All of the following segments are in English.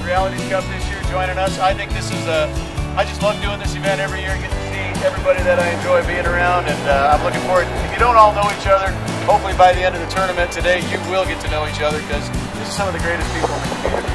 Realities Cup this year, joining us. I think this is I just love doing this event every year, get to see everybody that I enjoy being around, and I'm looking forward. If you don't all know each other, hopefully by the end of the tournament today, you will get to know each other, because this is some of the greatest people in the community.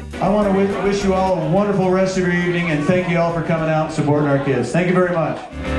Wish you all a wonderful rest of your evening, and thank you all for coming out and supporting our kids. Thank you very much.